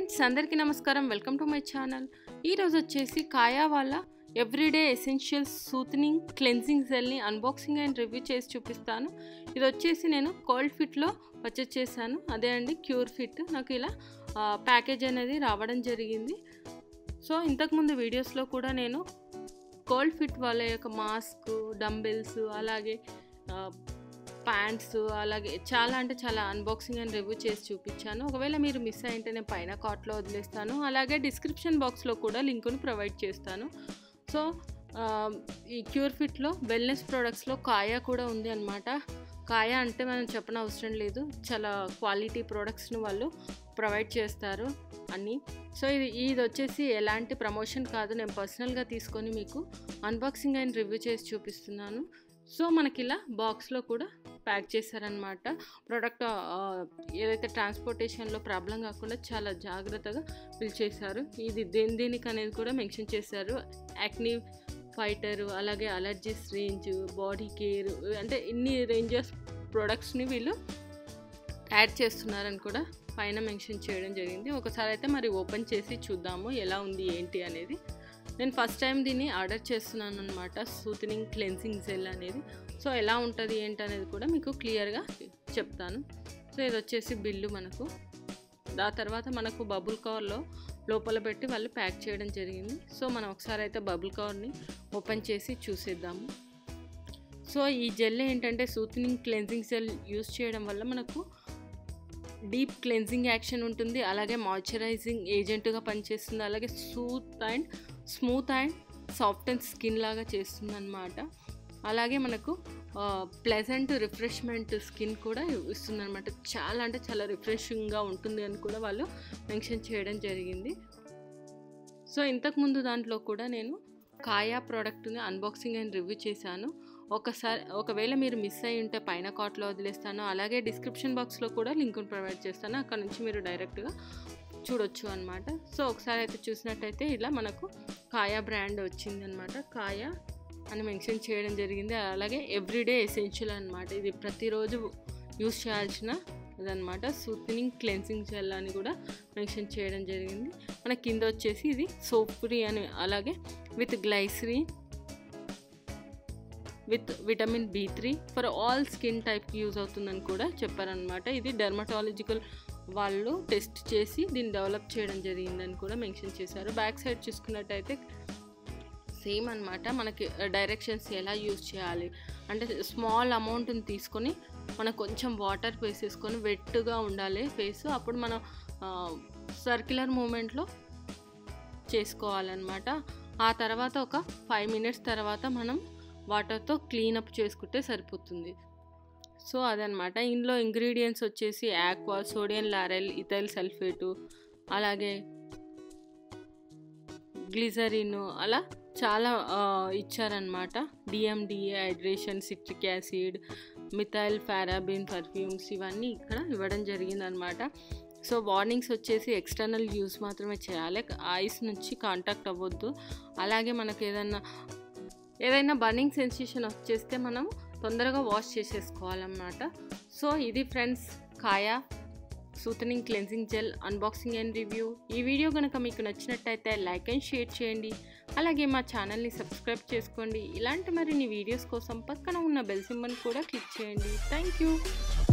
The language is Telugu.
ఫ్రెండ్స్ అందరికీ నమస్కారం. Welcome to my channel. ఈరోజు వచ్చేసి కాయా వాళ్ళ ఎవ్రీడే ఎసెన్షియల్స్ సూత్నింగ్ క్లెన్జింగ్ జెల్ని అన్బాక్సింగ్ అండ్ రివ్యూ చేసి చూపిస్తాను. ఇది వచ్చేసి నేను కోల్డ్ ఫిట్లో పర్చేస్ చేశాను. అదే అండి క్యూర్ ఫిట్. నాకు ఇలా ప్యాకేజ్ అనేది రావడం జరిగింది. సో ఇంతకుముందు వీడియోస్లో కూడా నేను కోల్డ్ ఫిట్ వాళ్ళ యొక్క మాస్క్, డంబెల్స్, అలాగే ప్యాంట్స్, అలాగే చాలా అంటే చాలా అన్బాక్సింగ్ అండ్ రివ్యూ చేసి చూపించాను. ఒకవేళ మీరు మిస్ అయింటే నేను పైన కార్ట్లో వదిలేస్తాను. అలాగే డిస్క్రిప్షన్ బాక్స్లో కూడా లింకును ప్రొవైడ్ చేస్తాను. సో ఈ క్యూర్ ఫిట్లో వెల్నెస్ ప్రోడక్ట్స్లో కాయా కూడా ఉంది అనమాట. కాయా అంటే మనం చెప్పనవసరం లేదు, చాలా క్వాలిటీ ప్రోడక్ట్స్ను వాళ్ళు ప్రొవైడ్ చేస్తారు అన్నీ. సో ఇది వచ్చేసి ఎలాంటి ప్రమోషన్ కాదు, నేను పర్సనల్గా తీసుకొని మీకు అన్బాక్సింగ్ అండ్ రివ్యూ చేసి చూపిస్తున్నాను. సో మనకి ఇలా బాక్స్లో కూడా ప్యాక్ చేశారనమాట. ప్రోడక్ట్ ఏదైతే ట్రాన్స్పోర్టేషన్లో ప్రాబ్లం కాకుండా చాలా జాగ్రత్తగా ఫిల్ చేశారు. ఇది దేనికి అనేది కూడా మెన్షన్ చేశారు. యాక్ని ఫైటర్, అలాగే అలర్జీస్ రేంజ్, బాడీ కేర్, అంటే ఇన్ని రేంజెస్ ప్రోడక్ట్స్ని వీళ్ళు యాడ్ చేస్తున్నారని కూడా పైన మెన్షన్ చేయడం జరిగింది. ఒకసారి అయితే మరి ఓపెన్ చేసి చూద్దాము ఎలా ఉంది ఏంటి అనేది. నేను ఫస్ట్ టైం దీన్ని ఆర్డర్ చేస్తున్నాను అనమాట, సూత్నింగ్ క్లెన్సింగ్ జెల్ అనేది. సో ఎలా ఉంటుంది ఏంటి అనేది కూడా మీకు క్లియర్గా చెప్తాను. సో ఇది వచ్చేసి బిల్లు మనకు. ఆ తర్వాత మనకు బబుల్ కవర్లో లోపల పెట్టి వాళ్ళు ప్యాక్ చేయడం జరిగింది. సో మనం ఒకసారి అయితే బబుల్ కవర్ని ఓపెన్ చేసి చూసేద్దాము. సో ఈ జెల్ ఏంటంటే సూత్నింగ్ క్లెన్సింగ్ జెల్ యూస్ చేయడం వల్ల మనకు డీప్ క్లెన్జింగ్ యాక్షన్ ఉంటుంది, అలాగే మాయిశ్చరైజింగ్ ఏజెంట్గా పనిచేస్తుంది, అలాగే smooth and soft and skin లాగా చేస్తుంది అనమాట. అలాగే మనకు ప్లెజెంట్ రిఫ్రెష్మెంట్ స్కిన్ కూడా ఇస్తుంది అనమాట. చాలా అంటే చాలా రిఫ్రెషింగ్గా ఉంటుంది అని కూడా వాళ్ళు మెన్షన్ చేయడం జరిగింది. సో ఇంతకుముందు దాంట్లో కూడా నేను కాయా ప్రోడక్ట్ని అన్బాక్సింగ్ అండ్ రివ్యూ చేశాను. ఒకవేళ మీరు మిస్ అయ్యి ఉంటే పైన కార్ట్లో వదిలేస్తాను, అలాగే డిస్క్రిప్షన్ బాక్స్లో కూడా లింక్ను ప్రొవైడ్ చేస్తాను. అక్కడ నుంచి మీరు డైరెక్ట్గా చూడొచ్చు అనమాట. సో ఒకసారి అయితే చూసినట్టయితే ఇలా మనకు కాయా బ్రాండ్ వచ్చింది అనమాట. కాయా అని మెన్షన్ చేయడం జరిగింది. అలాగే ఎవ్రీడే ఎసెన్షియల్ అనమాట. ఇది ప్రతిరోజు యూస్ చేయాల్సిన ఇదనమాట. సూత్నింగ్ క్లెన్సింగ్ జెల్ అని కూడా మెన్షన్ చేయడం జరిగింది. మన కింద వచ్చేసి ఇది సోప్ ఫ్రీ అని, అలాగే with glycerin, with vitamin B3 for all skin టైప్కి యూజ్ అవుతుందని కూడా చెప్పారనమాట. ఇది డెర్మటాలజికల్ వాళ్ళు టెస్ట్ చేసి దీన్ని డెవలప్ చేయడం జరిగిందని కూడా మెన్షన్ చేశారు. బ్యాక్ సైడ్ చూసుకున్నట్టయితే సేమ్ అనమాట. మనకి డైరెక్షన్స్ ఎలా యూజ్ చేయాలి అంటే స్మాల్ అమౌంట్ని తీసుకొని మనం కొంచెం వాటర్ వేసేసుకొని వెట్గా ఉండాలి ఫేస్, అప్పుడు మనం సర్క్యులర్ మూమెంట్లో చేసుకోవాలన్నమాట. ఆ తర్వాత ఒక 5 మినిట్స్ తర్వాత మనం వాటర్తో క్లీనప్ చేసుకుంటే సరిపోతుంది. సో అదనమాట. ఇందులో ఇంగ్రీడియంట్స్ వచ్చేసి aqua, sodium laurel, ethyl sulphate, అలాగే గ్లిజరిన్, అలా చాలా ఇచ్చారనమాట. DMDA, hydration, citric acid, methyl paraben, perfumes, ఇవన్నీ ఇక్కడ ఇవ్వడం జరిగిందనమాట. సో వార్నింగ్స్ వచ్చేసి ఎక్స్టర్నల్ యూస్ మాత్రమే చేయాలి, ఐస్ నుంచి కాంటాక్ట్ అవ్వద్దు. అలాగే మనకు ఏదైనా బర్నింగ్ సెన్సేషన్ వచ్చేస్తే మనం తొందరగా వాష్ చేసేసుకోవాలన్నమాట. సో ఇది friends Kaya soothing cleansing gel unboxing and review. ఈ వీడియో కనుక మీకు నచ్చినట్టయితే లైక్ అండ్ షేర్ చేయండి, అలాగే మా ఛానల్ని సబ్స్క్రైబ్ చేసుకోండి. ఇలాంటి మరిన్ని వీడియోస్ కోసం పక్కన ఉన్న బెల్ సింబల్ కూడా క్లిక్ చేయండి. Thank you.